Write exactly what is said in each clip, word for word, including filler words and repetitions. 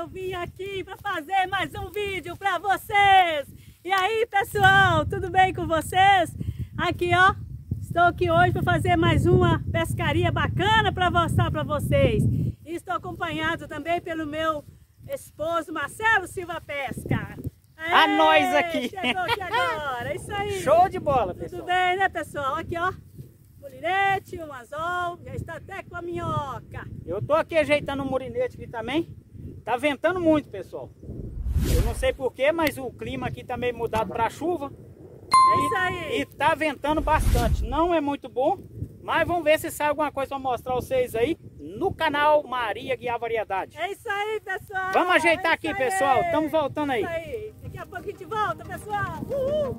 eu vim aqui para fazer mais um vídeo para vocês. E aí, pessoal, tudo bem com vocês? Aqui, ó, estou aqui hoje para fazer mais uma pescaria bacana para mostrar para vocês. E estou acompanhado também pelo meu esposo Marcelo Silva Pesca. Aê, a nós aqui. Chegou aqui agora, isso aí. Show de bola, pessoal. Tudo bem, né, pessoal? Aqui, ó, murinete, um anzol, já está até com a minhoca. Eu tô aqui ajeitando o murinete aqui também. Tá ventando muito, pessoal. Eu não sei porquê, mas o clima aqui tá meio mudado para chuva. É e, isso aí. E tá ventando bastante. Não é muito bom, mas vamos ver se sai alguma coisa para mostrar vocês aí no canal Maria Guiar Variedade. É isso aí, pessoal. Vamos ajeitar é aqui, aí. pessoal. Estamos voltando aí. É isso aí. Daqui a pouco a gente volta, pessoal. Uhul.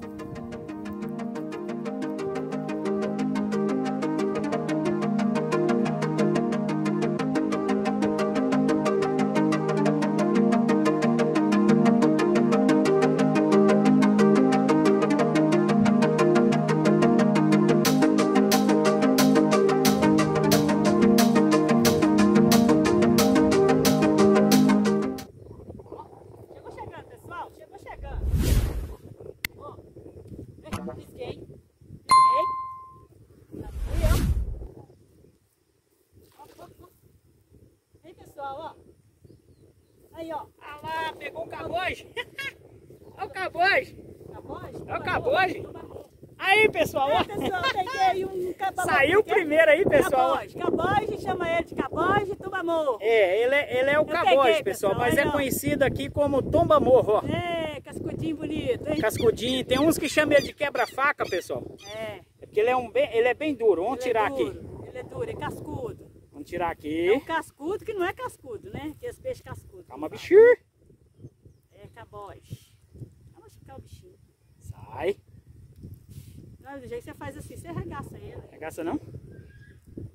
Aí, ó. Ah lá, pegou o caboje. Olha o caboje. Caboje? Olha o caboje. Aí, pessoal, ó. É, pessoal, peguei um caboje. Saiu primeiro aí, pessoal. Caboje. Caboje, chama ele de caboje tumbamor. É, ele é, ele é o Eu caboje, peguei, pessoal, pessoal, mas aí, é ó. conhecido aqui como tombamor, ó. É, cascudinho bonito, hein? Cascudinho. Tem uns que chamam ele de quebra-faca, pessoal. É. É porque ele é, um bem, ele é bem duro. Vamos Ele tirar é aqui. duro, ele é duro, é cascudo. Vamos tirar É aqui. um cascudo que não é cascudo, né? Que é esse peixe cascudo. Calma, bichinho. É caboje. Vamos esticar o bichinho. Sai. Não, do jeito que você faz assim, você arregaça ele. Regaça não? Hum.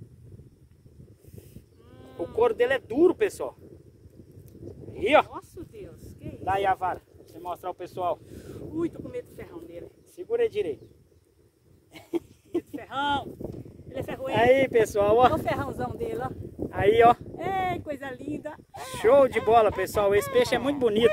O couro dele é duro, pessoal. Aí, ó. Nossa, Deus. Que isso? Dá aí a vara. Pra você mostrar ao pessoal. Ui, tô com medo do ferrão dele. Segura aí direito. Medo do ferrão. Ele é ferroeiro. Aí, pessoal, Olha ó. o ferrãozão dele, ó. Aí, ó. Ei, coisa linda. Show de bola, pessoal. Esse peixe é muito bonito.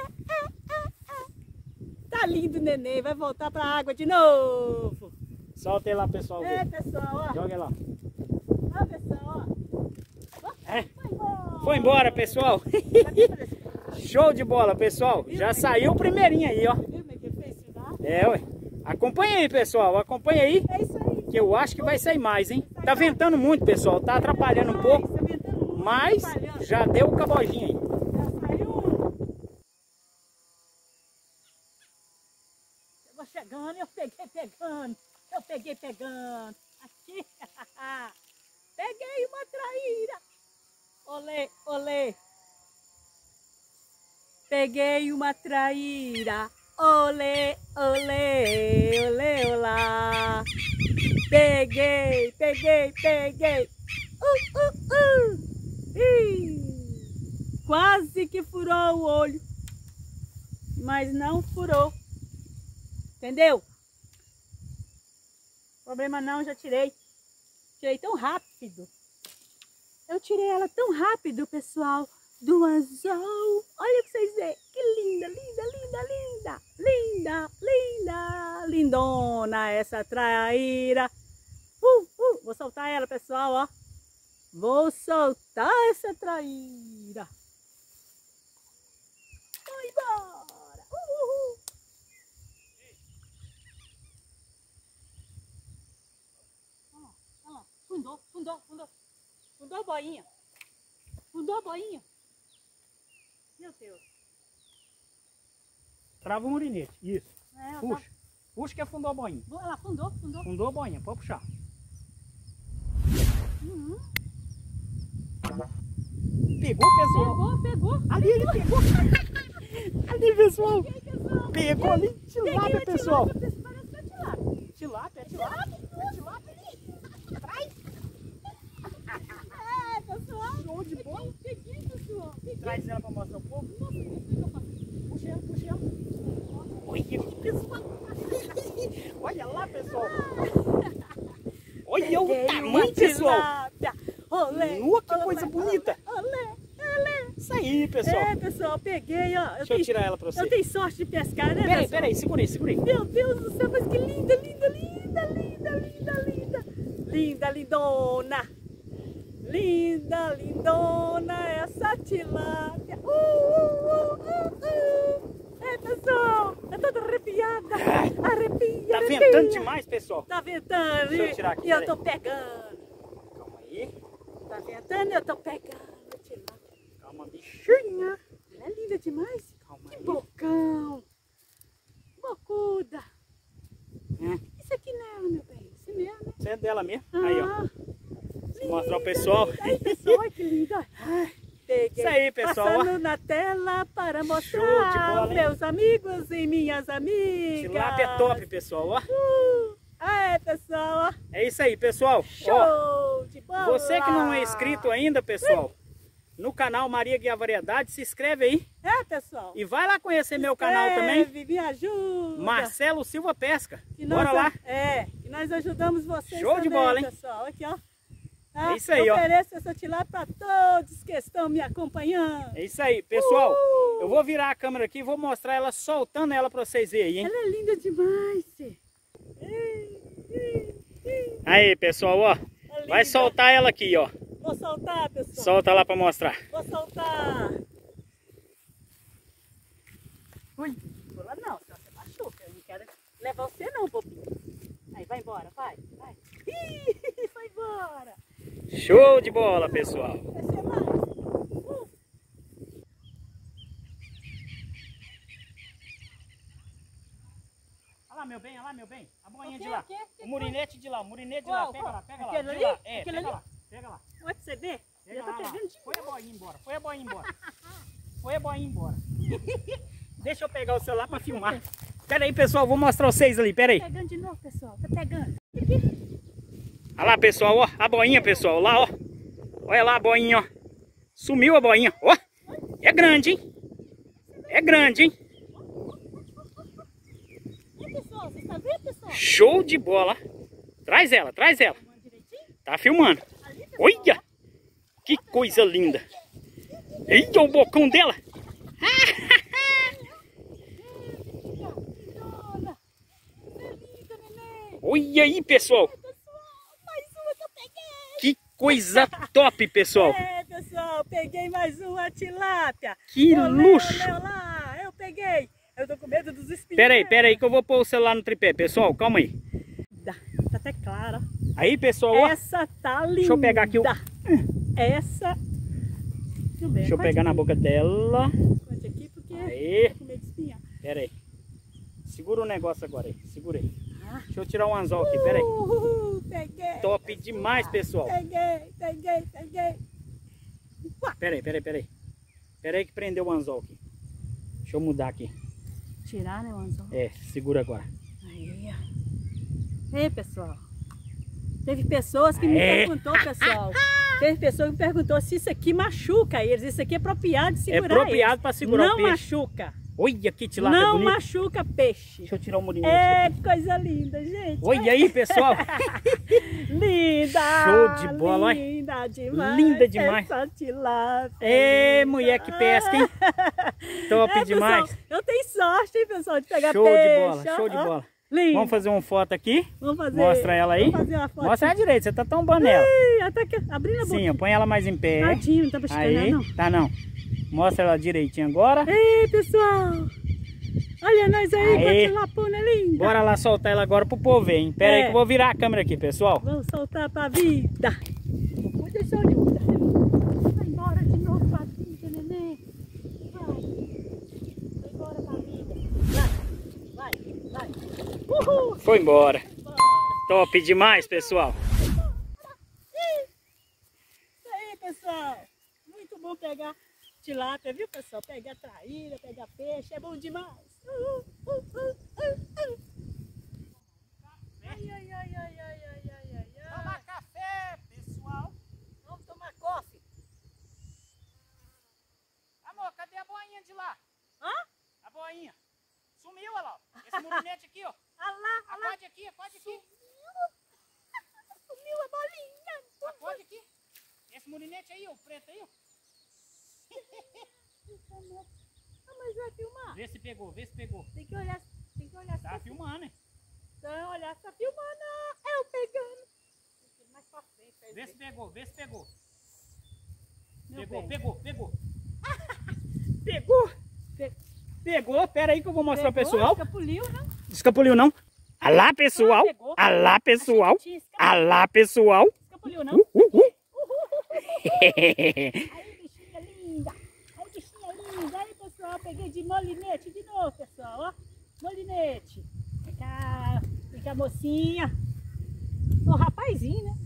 Tá lindo, neném. Vai voltar pra água de novo. Solta ele lá, pessoal. É, pessoal, ó. Joga ele lá. Ó, pessoal, ó. É. Vai embora. Foi embora, pessoal. Show de bola, pessoal. Já saiu o primeirinho aí, ó. Viu como é que fez, Cidade? É, ué. Acompanha aí, pessoal. Acompanha aí. É isso aí. Que eu acho que vai sair mais, hein? Tá ventando muito, pessoal. Tá atrapalhando um pouco. Tá ventando muito, Mas atrapalhando. já deu o cabojinho aí. Já saiu um. Chegou chegando, eu peguei pegando. Eu peguei pegando. Aqui. Peguei uma traíra. Olê, olê. Peguei uma traíra. Olê, olê, olê, olá. Peguei, peguei, peguei. Uh, uh, uh. Ih, quase que furou o olho. Mas não furou. Entendeu? Problema não, já tirei. Tirei tão rápido. Eu tirei ela tão rápido, pessoal. Do anzol. Olha pra vocês verem. Que linda, linda, linda, linda. Linda, linda. Lindona essa traíra. Uh, uh. Vou soltar ela, pessoal, ó. Vou soltar essa traíra. Vai embora. Uh, uh, uh. Olha lá, olha lá. Fundou, fundou, fundou. Fundou a boinha. Fundou a boinha. Meu Deus. Trava o murinete. Isso. É, ela Puxa. Puxa que afundou a boinha. tá... Ela fundou, fundou. Fundou a boinha. Pode puxar. Uhum. Pegou, pessoal. Pegou, pegou. Ali, ele pegou. Ali, pessoal. Peguei, pessoal. Pegou ali. Tilápia, Peguei a pessoal. tilápia, parece que é tilápia. Tilápia, tilápia. É tilápia ali. Atrás. É, pessoal. Show de bola. Peguei, pessoal. Peguei. Traz ela pra mostrar um pouco. Nossa, o que eu faço? Puxa ela, puxa ela. Olha, pessoal. Olha lá, pessoal. Olha o Peguei tamanho, uma pessoal. tilápia. Olê, Nua, que olê, coisa bonita. Olê, olê. Sai aí, pessoal. É, pessoal, peguei, ó. Eu Deixa tenho, eu tirar ela pra você. Eu tenho sorte de pescar, né, Peraí, pessoal? peraí, segura aí, segura aí. Meu Deus do céu, mas que linda, linda, linda, linda, linda, linda. Linda, lindona. Linda, lindona, essa tilápia. Uh, uh, uh, uh, uh. É, pessoal, eu tô toda arrepiada. Arrepia, Tá arrepia. ventando demais, pessoal. Tá ventando. Deixa eu tirar aqui, E eu peraí. tô pegando. Calma aí. Tá ventando e eu tô pegando a tilápia. Calma, bichinha. Ela é linda demais. Calma Que aí. bocão. Bocuda. É. Isso aqui nela, meu bem. Isso mesmo, né? Isso é dela mesmo. Ah, Aí, ó. Vou mostrar o pessoal. Aí, pessoal, olha que linda. Peguei. Isso aí, pessoal, ó. Passando na tela para Show de mostrar bola, aos hein? meus amigos e minhas amigas. Tilápia é top, pessoal, ó. Uh, é, pessoal, ó. É isso aí, pessoal. Show Ó, de bola. você que não é inscrito ainda, pessoal, no canal Maria Guia Variedade, se inscreve aí. É, pessoal. E vai lá conhecer meu canal também. Escreve, me ajuda. Marcelo Silva Pesca. Que nós, Bora lá. É, que nós ajudamos vocês Show de também, bola, hein? pessoal. Aqui, ó. Tá? É isso aí, eu ó. ofereço essa tilápia para todos que estão me acompanhando. É isso aí, pessoal. Uh! Eu vou virar a câmera aqui e vou mostrar ela soltando ela pra vocês verem aí, hein? Ela é linda demais. Cê. Ei, ei, ei. Aí, pessoal, ó. É Vai linda. soltar ela aqui, ó. Vou soltar, pessoal. Solta lá pra mostrar. Vou soltar. Ui, vou lá não, senão você machuca. Eu não quero levar você não, bobinho. Aí, vai embora, vai, vai. Ih, vai embora. Show de bola, pessoal. Vai ser mais. Uh. Olha lá, meu bem, olha lá, meu bem. A boinha O quê, de lá. o quê? Que O murinete de lá, o murinete de Qual, lá. Pega qual? lá, pega lá. Aquele De ali? lá. É, Aquele pega ali? lá. Pega lá. Olha pra você ver. Pega Eu tô lá, lá. pegando de Foi a boinha embora. Foi a boinha embora. Foi a boinha embora. Deixa eu pegar o celular pra filmar. Pera aí, pessoal. Vou mostrar vocês ali. Pera aí. Tá pegando de novo, pessoal. Tá pegando. Olha lá, pessoal. Ó. A boinha, pessoal. Lá, ó. Olha lá a boinha, ó. Sumiu a boinha. Ó. É grande, hein? É grande, hein? E pessoal, vocês estão vendo, pessoal? Show de bola. Traz ela, traz ela. Tá filmando. Ali, pessoal. Olha. Que coisa linda. Eita, o bocão dela. Lindona. Você é linda, neném. Olha aí, pessoal. Pessoal, mais uma que eu peguei. Que coisa top, pessoal. É, pessoal, peguei mais uma tilápia. Que Olê, luxo. olê, lá, eu peguei. Eu tô com medo dos espinhos. Pera aí, pera aí que eu vou pôr o celular no tripé, pessoal. Calma aí. Tá até clara. Aí, pessoal, ó. Essa tá linda. Deixa eu pegar aqui o... Essa... Deixa, Deixa eu pegar na boca dela. Pode aqui porque Aí. tô com medo de espinhar. Pera aí. Segura o negócio agora aí. Segura aí. Ah. Deixa eu tirar um anzol aqui, pera aí. Uh, peguei. Top demais, pessoal. Peguei, peguei, peguei. Uá. Pera aí, pera aí, pera aí. Pera aí que prendeu o anzol aqui. Deixa eu mudar aqui. Tirar, né, o anzol? É, segura agora. Aí, ó. Ei, pessoal. Teve pessoas que me É. perguntou, pessoal. Teve pessoa que me perguntou se isso aqui machuca eles. Isso aqui é apropriado de É segurar apropriado eles. para segurar Não o peixe. machuca. Olha que tilápia Não bonita. machuca peixe. Deixa eu tirar o murinete É aqui. coisa linda, gente. Olha aí, pessoal. Linda! Show de bola, olha. Linda demais! Linda demais. Essa tilápia! Ê, linda. mulher que pesca, hein? Top É, demais. pessoal, eu tenho sorte, hein, pessoal, de pegar Show peixe. de bola, show de ó. bola. Linda. Vamos fazer uma foto aqui. Vamos fazer. Mostra ela aí. Vamos fazer uma foto. Mostra ela direito, você tá tombando ela. Ih, até que abrindo a boca. Sim, ó, põe ela mais em pé. Tadinho, não tá bexificando Aí, ela, não. tá não. Mostra ela direitinho agora. Ei, pessoal! Olha nós aí, com a Aê. tilapona linda. Bora lá soltar ela agora pro povo ver, hein? Pera É. aí que eu vou virar a câmera aqui, pessoal. Vamos soltar pra vida. Vou deixar o Nilda. Vai embora de novo pra vida, neném. Vai. Vai embora pra vida. Vai, vai, vai. Uhul. Foi embora. Bora. Top demais, pessoal. Isso aí, pessoal. Muito bom pegar tilápia, viu, pessoal? Pegar traíra, pegar peixe, é bom demais. Uhul, uhul, uhul, uhul. Ai, ai, ai, ai, ai, ai, ai, ai, ai. Tomar café, pessoal. Vamos tomar coffee. Amor, cadê a boinha de lá? Hã? A boinha. Sumiu, olha lá. Esse murinete aqui, ó. Ah lá, ah lá. Acorde aqui, acorde aqui. Sumiu a bolinha. Acorde aqui. Esse murinete aí, o preto aí, ó. Ah, mas vai filmar. Vê se pegou, vê se pegou. Tem que olhar, tem que olhar. Tá filmando, hein? Então, olhar se tá filmando. Eu pegando. Mais pra frente. Vê se pegou, vê se pegou. Meu Pegou, bem. pegou, pegou. Pegou. Pe- Pegou, pera aí que eu vou mostrar Pegou, pro pessoal. escapuliu, né? Escapuliu não? Alá, pessoal. Ah, pegou. Alá, pessoal. Achei que tinha escapulido. Alá, pessoal. Escapuliu, não? Uh, uh, uh. Aí, bichinha linda. Aí, bichinha linda. Aí, pessoal, peguei de molinete de novo, pessoal, ó. Molinete. Vem cá, vem cá, mocinha. Ó, rapazinho, né?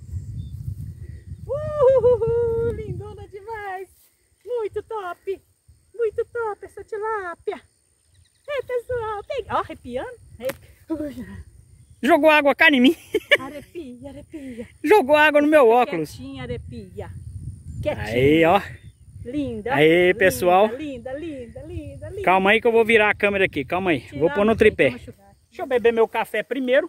Uh, lindona demais. Muito top. Muito top essa tilápia. Ei, pessoal, peguei. Ó, arrepiando. Arrepi... Jogou água cá em mim. Arrepia, arrepia. Jogou água no meu óculos. Quietinha, arrepia. Quietinha. Aí, ó. Linda. Aí, linda, pessoal. Linda, linda, linda, linda. Calma aí que eu vou virar a câmera aqui. Calma aí. Tirar Vou pôr no não sei tripé. como enxugar. Deixa eu beber meu café primeiro.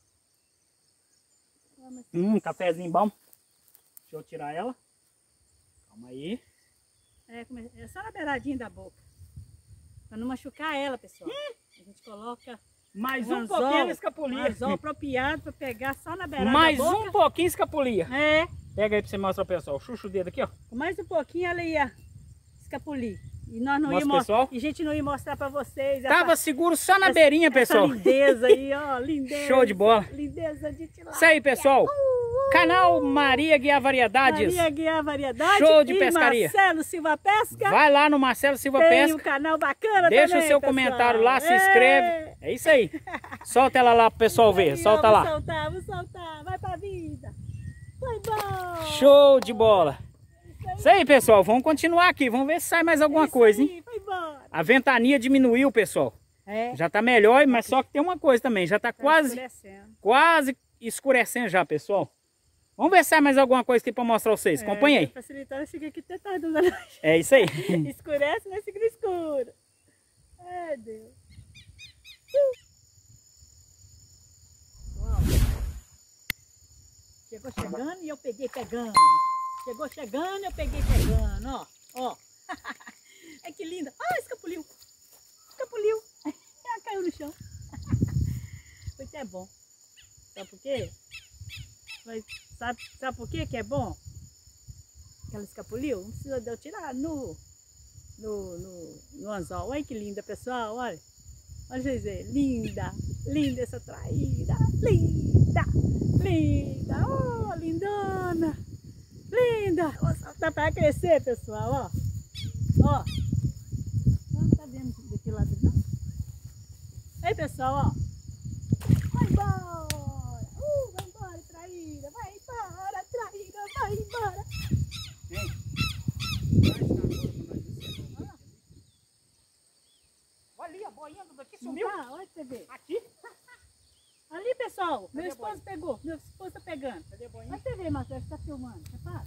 Hum, cafezinho bom. Deixa eu tirar ela. Calma aí. É, come- é só na beiradinha da boca. Pra não machucar ela, pessoal. A gente coloca Mais um um anzol, pouquinho um escapulia. anzol apropriado pra pegar só na beirada Mais da boca. um pouquinho escapulia. É, Pega aí pra você mostrar pro pessoal. Chucha o dedo aqui, ó. com mais um pouquinho ela ia escapulir. E nós não Mostra, íamos, pessoal. e a gente não ia mostrar pra vocês. Tava essa, seguro só na essa- beirinha, essa pessoal. lindeza aí, ó. Lindeza. Show de bola. Lindeza de tilápia. Isso aí, pessoal. Uh, uh. Canal Maria Guiar Variedades. Maria Guiar Variedade. Show de e pescaria. Marcelo Silva Pesca. Vai lá no Marcelo Silva Tem Pesca. um canal bacana Deixa também, o seu pessoal. comentário lá, se É. inscreve. É isso aí. Solta ela lá pro pessoal ver. Aí, ó, Solta vou lá. soltar, vou soltar. Vai pra vida. Foi bom. Show de bola. Isso aí, pessoal. Vamos continuar aqui. Vamos ver se sai mais alguma Isso coisa, hein? aí, foi embora. A ventania diminuiu, pessoal. É. Já tá melhor, mas só que tem uma coisa também. Já tá quase, escurecendo. quase escurecendo já, pessoal. Vamos ver se sai mais alguma coisa aqui pra mostrar pra vocês. Acompanha É, aí. pra facilitar, eu cheguei aqui até tarde da noite. É isso aí. Escurece, mas fica no escuro. Ai, Deus. Uau. Chegou chegando e eu peguei pegando. Chegou chegando e eu peguei pegando, ó. Ó. Ai, que linda. Ah, escapuliu. Escapuliu. Ela caiu no chão. Foi até bom. Sabe por quê? Foi, sabe, sabe por quê que é bom? Que ela escapuliu? Não precisa de eu tirar no, no, no, no anzol. Olha que linda, pessoal. Olha. Olha vocês verem. Linda. Linda essa traída. Linda. Linda. Oh, lindona. Linda. Vou soltar para crescer, pessoal. Ó. Ó. Não tá vendo daquele lado, não? Aí, pessoal, ó. Vai embora. Uh, vai embora, traíra. Vai embora, traíra. Vai embora. Olha ali, a boinha daqui Não sumiu. tá? Olha pra você ver. Aqui. Ali, pessoal. Cadê Meu a esposo pegou. Meu esposo tá pegando. Cadê a boinha? Olha pra você ver, Marcelo. Você tá filmando. Repara.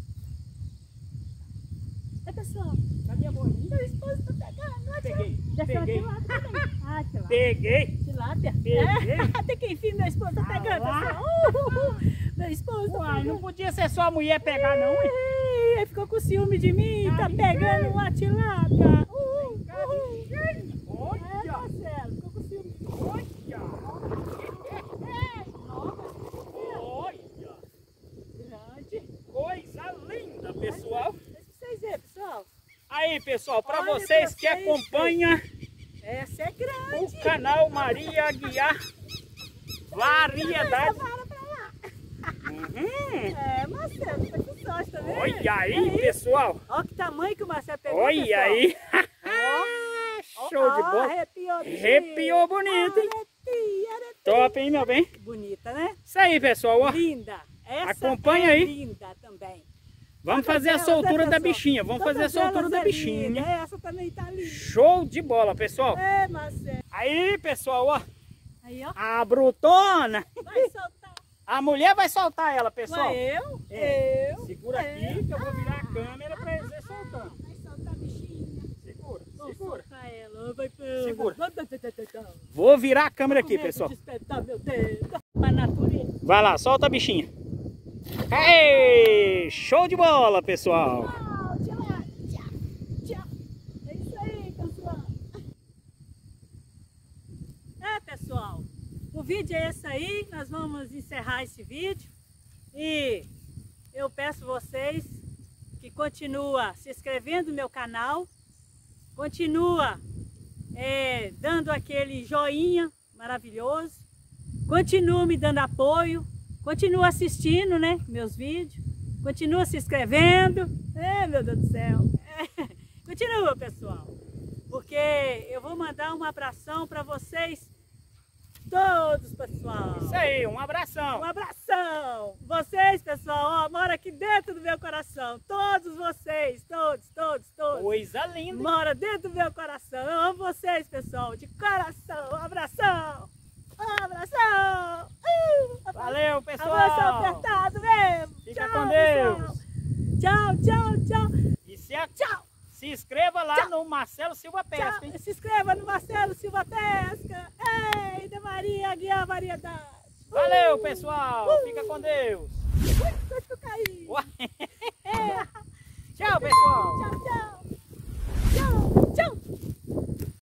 Aí, pessoal. Cadê a boinha? Meu esposo tá pegando. Olha, Peguei, deve ser uma peguei. tilápia também. Ah, tilápia. Peguei. Tilápia. Peguei. É. Até que enfim meu esposo tá Ah, pegando, lá. pessoal. Uh, uh, uh. Meu esposo tá Uai, não pegando. podia ser só a mulher pegar, não, hein? Ei, ele ficou com ciúme de mim. Tá Carinho. pegando uma tilápia. Uh, uh, uh. É, Olha. Marcelo. Ficou com ciúme de mim. Olha. Olha. Grande. Coisa linda, pessoal. Deixa vocês verem, pessoal. Aí, pessoal, para Olha vocês pra que vocês, acompanham Essa é grande. o canal Maria Guiar Variedades. Para pra lá. Uhum. É, Marcelo, tá com sorte, tá vendo? Olha aí, pessoal. Olha que tamanho que o Marcelo pegou, Olha pessoal. aí. Ó, Show de ó, bola. Arrepiou, bichinho. Arrepiou bonito, hein? Arrepia, arrepia. Top, hein, meu bem? Bonita, né? Isso aí, pessoal, ó. Linda. Essa Acompanha é aí. linda também. Vamos Todas fazer a elas, soltura né, da pessoal? bichinha. Vamos fazer a Todas soltura elas da é bichinha. linda. Essa também tá linda. Show de bola, pessoal. É, Marcelo. Aí, pessoal, ó. Aí, ó. A brutona. Vai soltar. A mulher vai soltar ela, pessoal. Vai eu? É. Eu? Segura É. aqui que eu vou virar a câmera pra eles soltando. Vai soltar a bichinha. Segura, Vou segura. soltar ela. Vai pra... Segura. Vai, vai, vai, vai, vai. Vou virar a câmera Com aqui, medo pessoal. de espetar meu dedo. Pra natureza. Vai lá, solta a bichinha. Ei, show de bola, pessoal. Tchau, tchau, tchau, tchau. vídeo é esse aí, nós vamos encerrar esse vídeo. E eu peço vocês que continua se inscrevendo no meu canal, continua é, dando aquele joinha maravilhoso, continua me dando apoio, continua assistindo, né, meus vídeos, continua se inscrevendo. É, meu Deus do céu. É. Continua, pessoal, porque eu vou mandar um abração para vocês todos, pessoal. Isso aí, um abração. Um abração. Vocês, pessoal, ó, moram aqui dentro do meu coração. Todos vocês, todos, todos, todos. Coisa linda. Mora dentro do meu coração. Eu amo vocês, pessoal, de coração. Um abração. Um abração. Uh, Valeu, pessoal. Abração apertado mesmo. Fica Tchau, com Deus. Pessoal. Tchau, tchau, tchau. E se, a... Tchau. se inscreva lá Tchau. no Marcelo Silva Pesca, Tchau. hein? Se inscreva no Marcelo Silva Pesca. Ei, da Maria Guiar Variedade. Valeu, Uh, pessoal. uh. Fica com Deus. Ui, quase que eu caí. Ué.